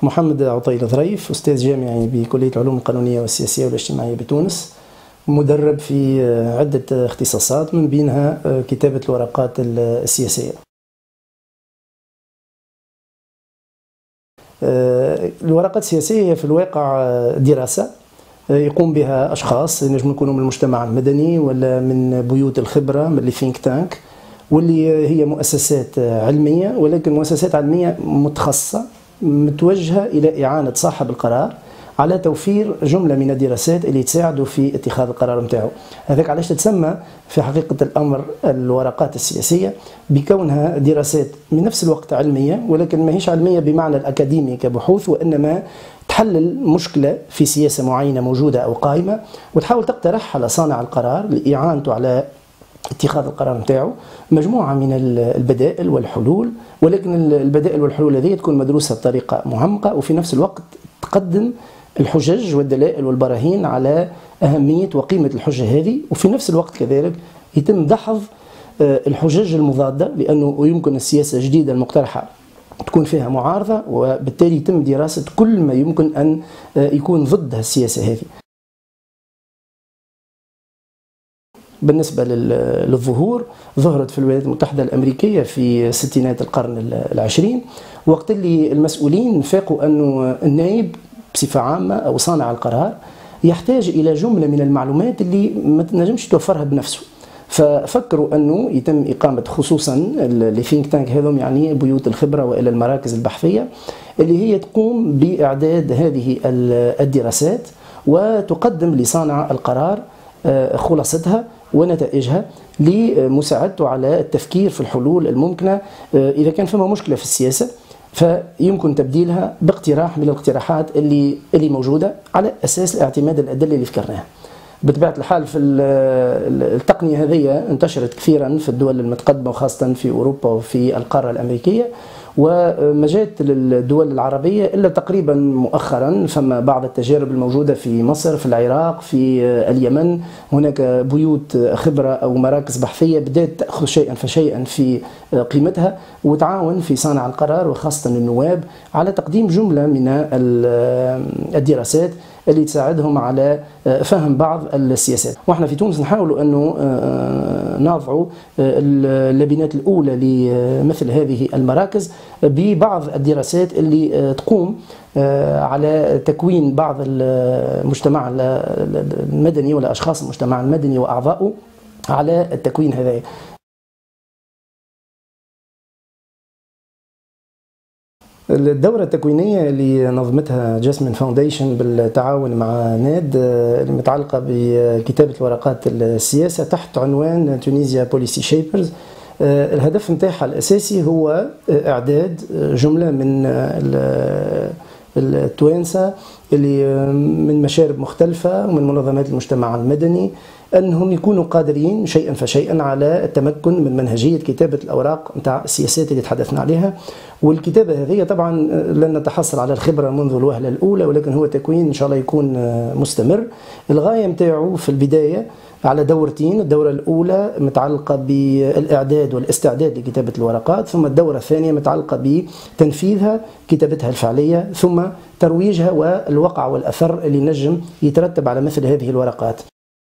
محمد عطيل ظريف، أستاذ جامعي بكلية العلوم القانونية والسياسية والاجتماعية بتونس، مدرب في عدة اختصاصات من بينها كتابة الورقات السياسية. الورقات السياسية هي في الواقع دراسة يقوم بها أشخاص ينجموا يكونوا من المجتمع المدني ولا من بيوت الخبرة من الثينك تانك، واللي هي مؤسسات علمية، ولكن مؤسسات علمية متخصصة متوجهة إلى إعانة صاحب القرار على توفير جملة من الدراسات اللي تساعدوا في اتخاذ القرار نتاعو. هذاك علاش تتسمى في حقيقة الأمر الورقات السياسية، بكونها دراسات من نفس الوقت علمية، ولكن ما هيش علمية بمعنى الأكاديمي كبحوث، وإنما تحلل مشكلة في سياسة معينة موجودة أو قائمة وتحاول تقترح على صانع القرار لإعانته على اتخاذ القرار نتاعو مجموعة من البدائل والحلول، ولكن البدائل والحلول هذه تكون مدروسة بطريقة معمقة، وفي نفس الوقت تقدم الحجج والدلائل والبراهين على أهمية وقيمة الحجة هذه، وفي نفس الوقت كذلك يتم دحض الحجج المضادة، لأنه يمكن السياسة الجديدة المقترحة تكون فيها معارضة، وبالتالي يتم دراسة كل ما يمكن أن يكون ضد السياسة هذه. بالنسبة للظهور، ظهرت في الولايات المتحدة الأمريكية في ستينات القرن العشرين، وقت اللي المسؤولين فاقوا أنه النائب بصفة عامة أو صانع القرار يحتاج إلى جملة من المعلومات اللي ما تنجمش توفرها بنفسه، ففكروا أنه يتم إقامة خصوصا الثينك تانك هذم، يعني بيوت الخبرة وإلى المراكز البحثية اللي هي تقوم بإعداد هذه الدراسات وتقدم لصانع القرار خلاصتها ونتائجها لمساعدته على التفكير في الحلول الممكنة إذا كان فما مشكلة في السياسة، فيمكن تبديلها باقتراح من الاقتراحات اللي موجودة على أساس اعتماد الأدلة اللي ذكرناها. بطبيعة الحال في التقنية هذه انتشرت كثيرا في الدول المتقدمة وخاصة في أوروبا وفي القارة الأمريكية، وما جاءت للدول العربية إلا تقريبا مؤخرا. فما بعض التجارب الموجودة في مصر، في العراق، في اليمن، هناك بيوت خبرة أو مراكز بحثية بدأت تأخذ شيئا فشيئا في قيمتها وتعاون في صانع القرار وخاصة النواب على تقديم جملة من الدراسات اللي تساعدهم على فهم بعض السياسات. واحنا في تونس نحاولوا انه نضعوا اللبنات الاولى لمثل هذه المراكز ببعض الدراسات اللي تقوم على تكوين بعض المجتمع المدني ولا اشخاص المجتمع المدني واعضائه على التكوين هذا. الدورة التكوينية اللي نظمتها جاسمين فاونديشن بالتعاون مع ناد المتعلقة بكتابة الورقات السياسة تحت عنوان تونيزيا بوليسي شيبرز، الهدف نتاعها الأساسي هو إعداد جملة من التوانسة اللي من مشارب مختلفة ومن منظمات المجتمع المدني أنهم يكونوا قادرين شيئا فشيئا على التمكن من منهجية كتابة الأوراق نتاع السياسات اللي تحدثنا عليها. والكتابة هذه طبعا لن نتحصل على الخبرة منذ الوهلة الأولى، ولكن هو تكوين إن شاء الله يكون مستمر. الغاية متاعه في البداية على دورتين، الدورة الأولى متعلقة بالإعداد والاستعداد لكتابة الورقات، ثم الدورة الثانية متعلقة بتنفيذها، كتابتها الفعلية، ثم ترويجها والوقع والأثر اللي نجم يترتب على مثل هذه الورقات.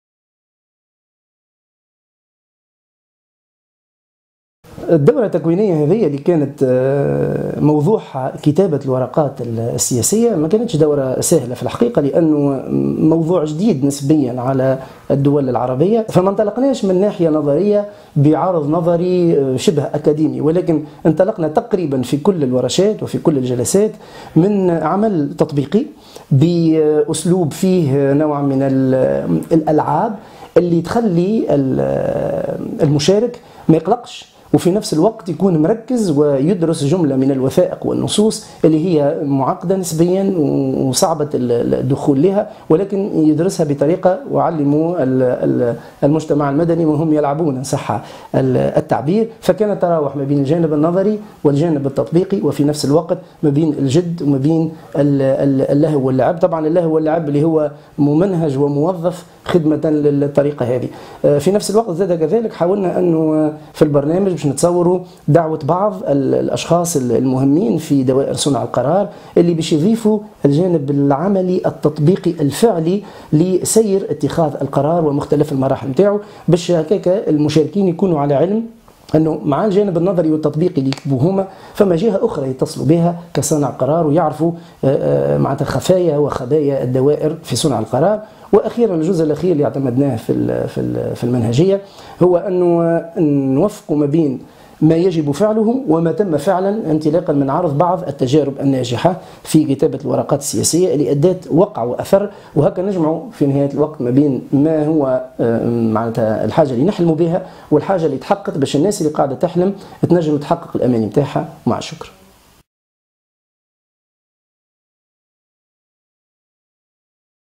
الدورة التكوينية هذه اللي كانت موضوعها كتابة الورقات السياسية ما كانتش دورة سهلة في الحقيقة، لأنه موضوع جديد نسبيا على الدول العربية، فما انطلقناش من ناحية نظرية بعرض نظري شبه أكاديمي، ولكن انطلقنا تقريبا في كل الورشات وفي كل الجلسات من عمل تطبيقي بأسلوب فيه نوع من الألعاب اللي تخلي المشارك ما يقلقش، وفي نفس الوقت يكون مركز ويدرس جملة من الوثائق والنصوص اللي هي معقدة نسبيا وصعبة الدخول لها، ولكن يدرسها بطريقة وعلموا المجتمع المدني وهم يلعبون إن صح التعبير. فكان تراوح ما بين الجانب النظري والجانب التطبيقي، وفي نفس الوقت ما بين الجد وما بين اللهو واللعب. طبعا اللهو واللعب اللي هو ممنهج وموظف خدمة للطريقة هذه. في نفس الوقت زاد كذلك حاولنا أنه في البرنامج باش نتصوروا دعوة بعض الأشخاص المهمين في دوائر صنع القرار اللي باش يضيفوا الجانب العملي التطبيقي الفعلي لسير اتخاذ القرار ومختلف المراحل نتاعو، باش هكاك المشاركين يكونوا على علم أنه مع الجانب النظري والتطبيقي اللي يكتبوه هما فما جهة أخرى يتصلوا بها كصانع قرار ويعرفوا معناتها خفايا وخبايا الدوائر في صنع القرار. وأخيرا الجزء الأخير اللي اعتمدناه في المنهجية هو أنه نوفق ما بين ما يجب فعله وما تم فعلا انطلاقا من عرض بعض التجارب الناجحة في كتابة الورقات السياسية اللي أدت وقع وأثر، وهكا نجمع في نهاية الوقت ما بين ما هو معناتها الحاجة اللي نحلموا بها والحاجة اللي تحققت باش الناس اللي قاعدة تحلم تنجم تحقق الأماني متاعها. مع الشكر.